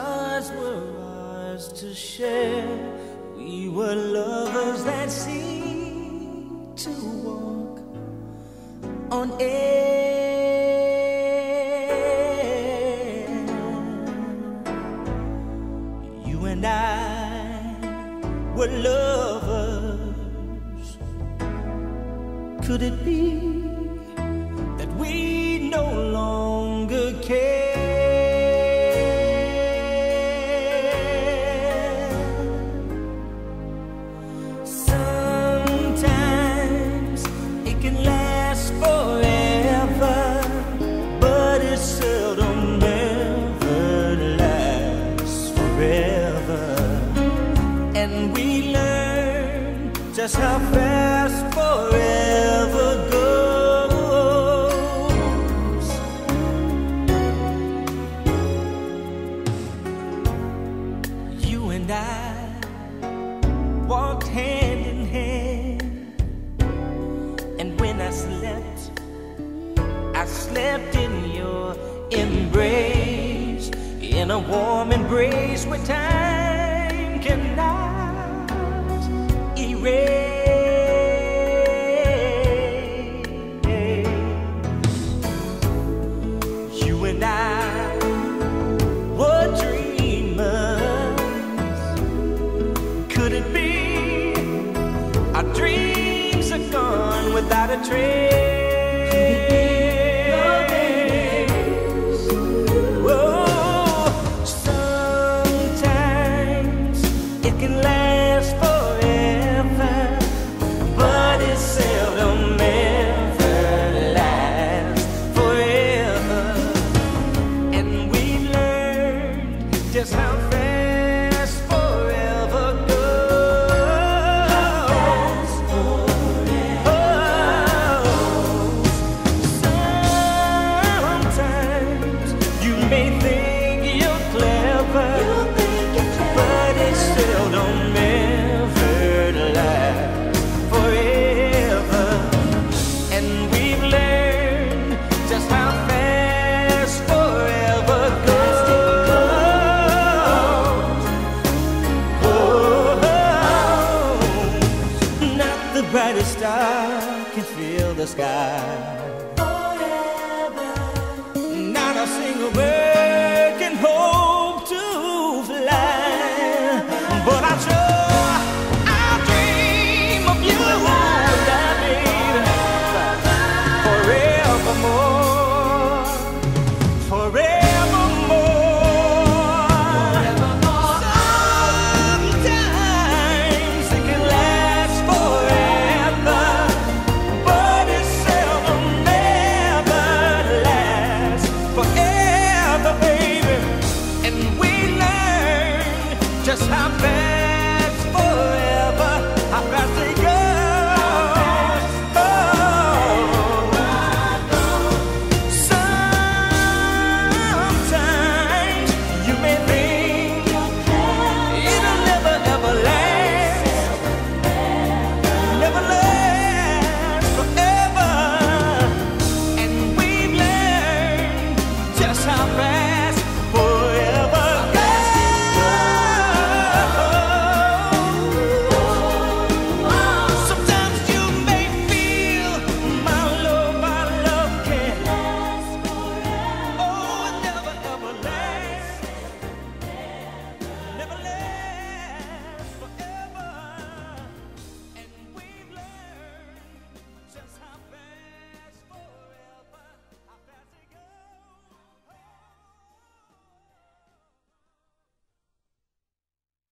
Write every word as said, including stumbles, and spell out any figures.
stars were ours to share. We were lovers that seemed to walk on air. You and I were lovers. Could it be that we no longer care? Sometimes it can last forever, but it seldom ever lasts forever. And we learn just how fast forever goes. You and I walked hand in hand, and when I slept, I slept in your embrace, in a warm embrace where time cannot erase. You and I were dreamers. Could it be our dreams are gone without a trace? Oh, sometimes it can last forever, but it seldom ever lasts forever. And we learned just how fast forever goes. Sometimes you may think you're clever, but it seldom ever lasts forever. And we've learned just how fast forever goes. Oh, not the brightest star can fill the sky,